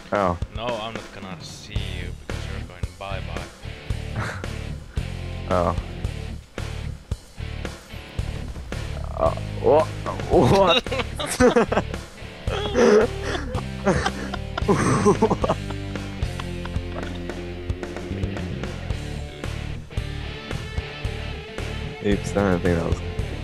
Oh. No, I'm not gonna see you because you're going bye-bye. Oh. What? What? Oops, I don't think that was.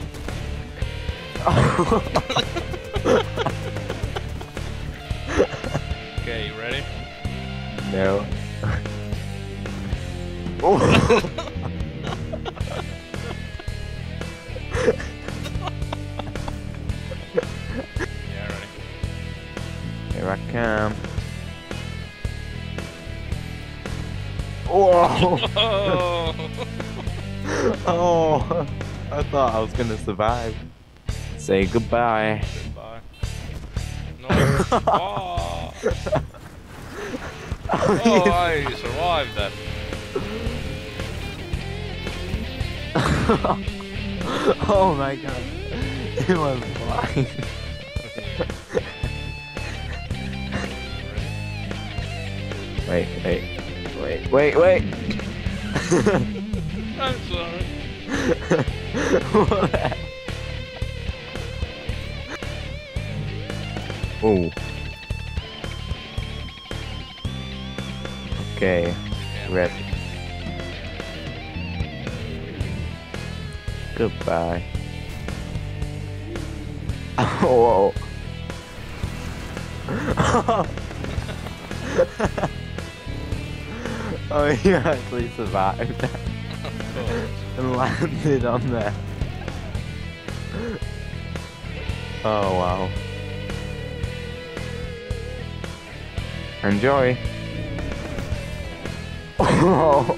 Okay, you ready? No. Yeah, ready. Here I come. Whoa! Oh! Oh! I thought I was gonna survive. Say goodbye. Goodbye. No. Oh! Oh, I survived that. Oh my god. It was flying. Wait. I'm sorry. What? Oh. Okay. Ready. Goodbye. Oh. Oh, you actually survived and landed on there. Oh wow. Enjoy. Oh.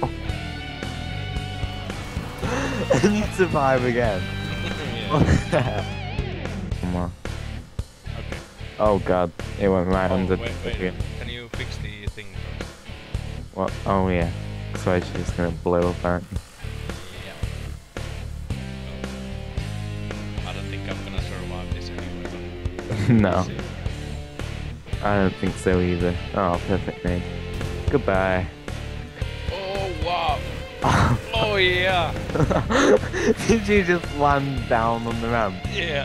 And you survive again. What the heck? Come on. Okay. Oh god, it went right under. Wait. Can you fix the thing first? What? Oh yeah. So it's just gonna blow up, aren't you? Yeah. I don't think I'm gonna survive this anyway, but No, we'll see. I don't think so either. Oh, perfect name. Goodbye. Oh wow! Oh yeah! Did you just land down on the ramp? Yeah.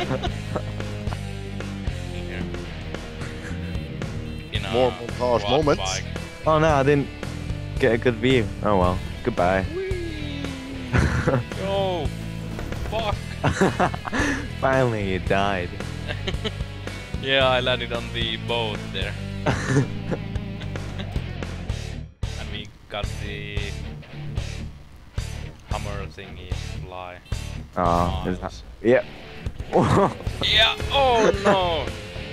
Here. In a More montage quad moments. bike. Oh no, I didn't get a good view. Oh well. Goodbye. Whee! Yo! Fuck! Finally, you died. Yeah, I landed on the boat there. And we got the hammer thingy fly. Oh, is that? Miles. Yep. Yeah! Oh no!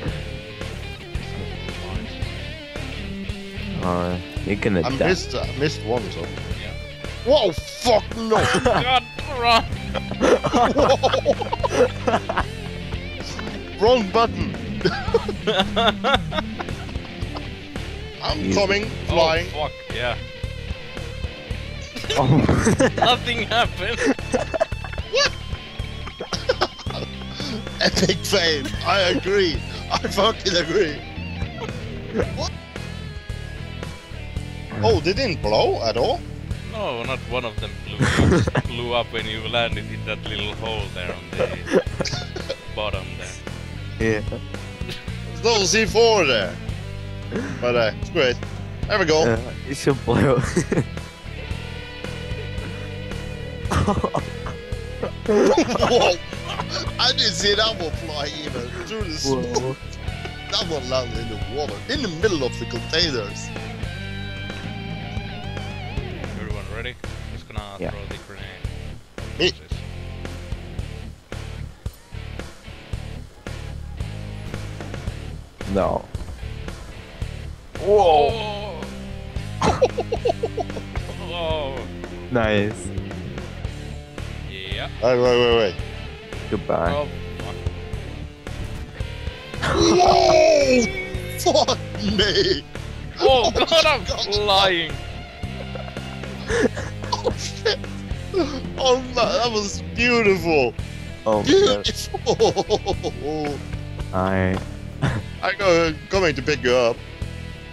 Oh, you're gonna I die. missed one, so. Yeah. Whoa, fuck no! God, run! Wrong button! I'm Easy. coming, flying. Oh fuck, yeah. Oh. Nothing happened! Epic fail. I agree. I fucking agree. What? Oh, they didn't blow at all? No, not one of them blew. It just blew up when you landed in that little hole there on the bottom there. Yeah. There's no C4 there. But it's great. There we go. You should blow. Whoa! I didn't see that one fly even through the smoke. Whoa. That one landed in the water, in the middle of the containers. Everyone ready? Just gonna Yeah. throw the grenade. Me. No. Whoa! Oh! Nice. Yeah. Wait. Goodbye. Oh, fuck. Whoa! Fuck me! Oh god, I'm flying! Oh shit! Oh man, that was beautiful! Oh, Beautiful! I. I'm going to pick you up.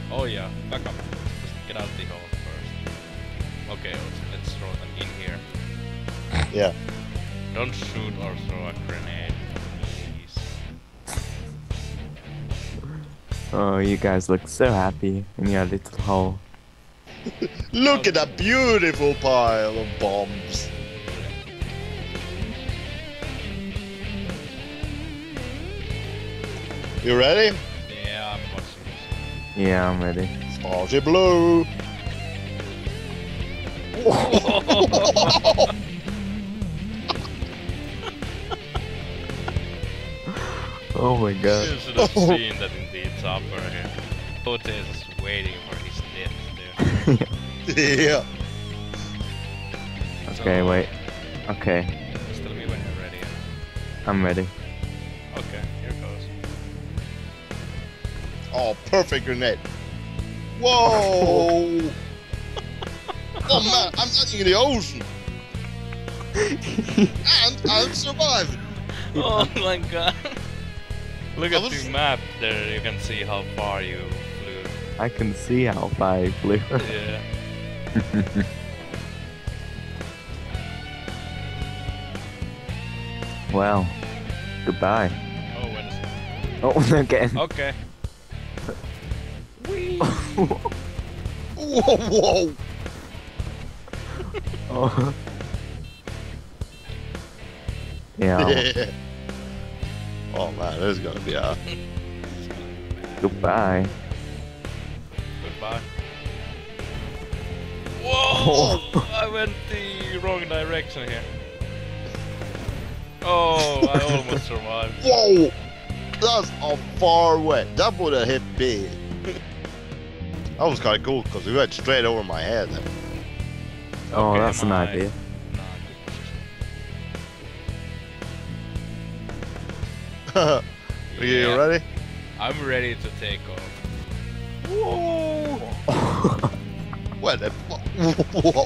Oh yeah, back up. Just get out the hole first. Okay, let's throw them in here. Yeah. Don't shoot or throw a grenade, please. Oh, you guys look so happy in your little hole. Look at that beautiful pile of bombs. You ready? Yeah, I'm watching this. Yeah, I'm ready. Starship Blue. Oh my god. You should have seen that in the chopper here. Tote is just waiting for his death there. Yeah. Okay, wait. Okay, Just tell me when you're ready. I'm ready. Okay, here goes. Oh, perfect grenade. Whoa! Oh man, I'm landing in the ocean. And I'm surviving. Oh my god. Look I at was- the map there, you can see how far you flew. I can see how far I flew. Yeah. Well, goodbye. Oh, wait a second. Oh, they're getting. Okay. Whoa, whoa. Oh. Yeah. Yeah. Oh man, this is gonna be a... Goodbye. Goodbye. Whoa! I went the wrong direction here. Oh, I almost survived. Whoa! That's a far away. That would have hit big. That was kind of cool because we went straight over my head. Oh, Okay, that's an my- idea. Nah, good position. Are you Yeah, ready? I'm ready to take off. Whoa! What the fu- Whoa!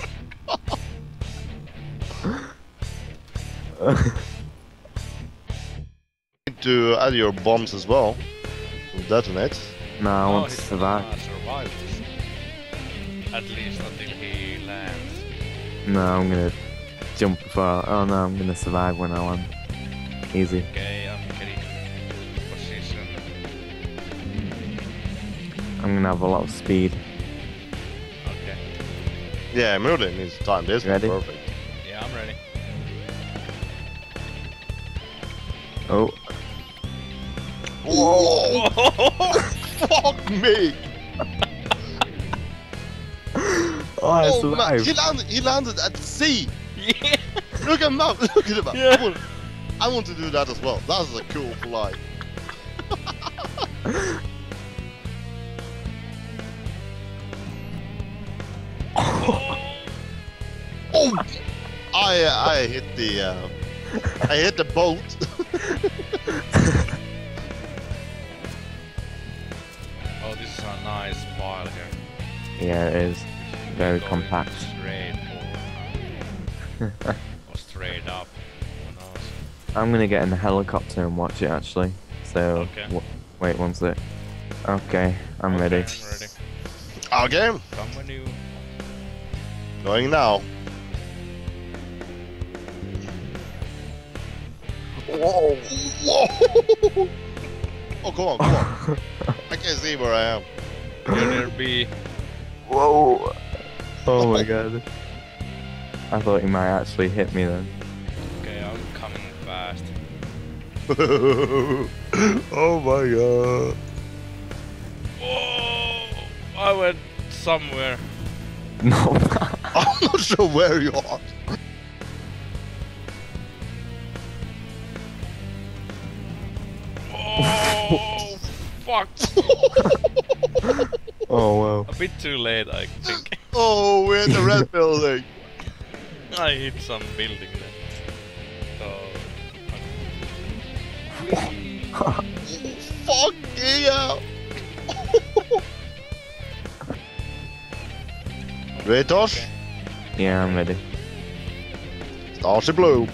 Need to add your bombs as well. To detonate. No, I want to he's survive. gonna survive this. At least until he lands. No, I'm gonna jump before. Oh no, I'm gonna survive when I land. Easy. Okay, I'm getting position. I'm gonna have a lot of speed. Okay. Yeah, Merlin needs to time this. Ready? Perfect. Yeah, I'm ready. Oh, Whoa! Fuck me! oh, I Oh man, survived. he landed at sea! Yeah. Look at map, look at the map. Yeah. I want to do that as well. That's a cool flight. Oh! I hit the I hit the boat. Oh, this is a nice pile here. Yeah, it is. Very Going compact. Straight forward. Or straight up. Who knows? I'm gonna get in the helicopter and watch it actually. So, Okay. wait one sec. Okay, I'm Okay, ready. I'm ready. Okay, Come when you. going now. Whoa! Whoa! Oh, come on, come on. I can't see where I am. You're near B. Whoa! Oh my god. I thought he might actually hit me then. Okay, I'm coming fast. Oh my god. Whoa! I went somewhere. No. I'm not sure where you are. Oh! Fuck! Oh wow. A bit too late, I think. Oh, we're in the red building. I hit some building there. So. Fuck yeah. Ready, Tosh? Yeah, I'm ready. Starship Blue.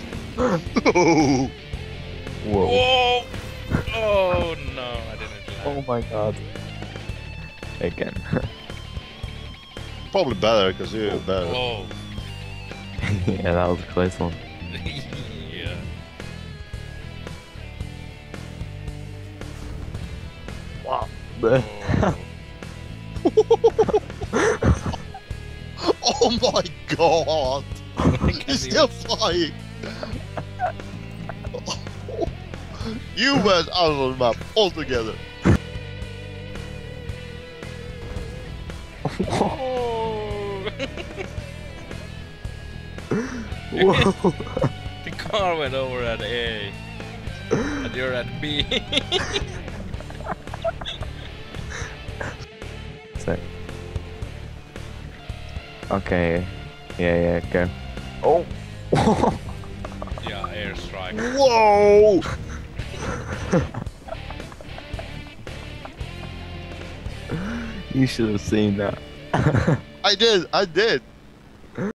Oh. Whoa. Whoa! Oh no, I didn't land. Oh my god. Again. Probably better because you're better. Whoa. Yeah, that was a close one. Yeah. Wow. Oh my god! He's still flying! You went out of the map altogether. Whoa. Whoa. The car went over at A. And you're at B. So. Okay. Yeah, go. Oh! Yeah, airstrike. Whoa! You should have seen that. I did.